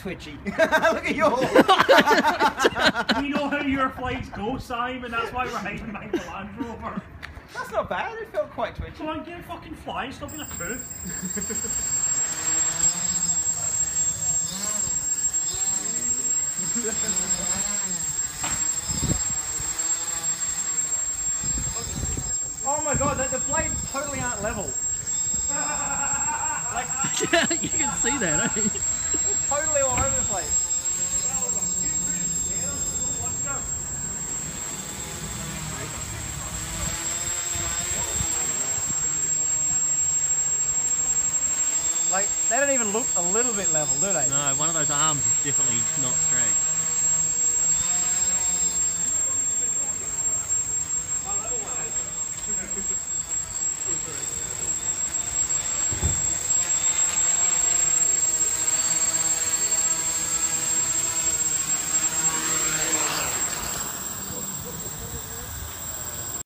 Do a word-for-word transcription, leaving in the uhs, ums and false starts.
twitchy. Look at yours. We know how your flights go, Simon. That's why we're hiding behind the Land Rover. That's not bad. It felt quite twitchy. Come on, get a fucking fly. Stop being a poo. Oh my god, the, the blades totally aren't level. Like, Yeah, you can see that, eh? it's totally all over the place. Like, they don't even look a little bit level, do they? No, one of those arms is definitely not straight.